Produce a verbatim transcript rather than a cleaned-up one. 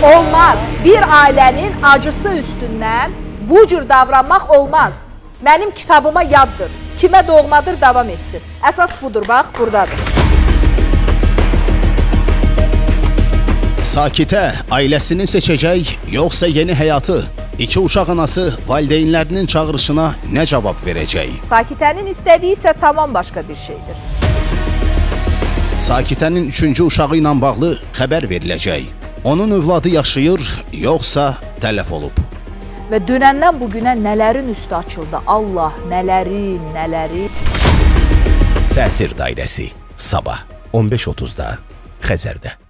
Olmaz. Bir ailənin acısı üstündən bu cür davranmaq olmaz. Mənim kitabıma yaddır. Kimə doğmadır, davam etsin. Əsas budur, bax, buradadır. Sakitə ailəsini seçəcək, yoxsa yeni həyatı? İki uşaq anası valideynlərinin çağırışına nə cavab verəcək? Sakitənin istədiyi isə tamam başqa bir şeydir. Sakitənin üçüncü uşağı ilə bağlı xəbər veriləcək. Onun övladı yaşayır, yoxsa tələf olub? Və dünəndən bugünə nələrin üstü açıldı? Allah, nələrin, nələrin. Təsir Dairəsi, sabah on beş otuzda Xəzərdə.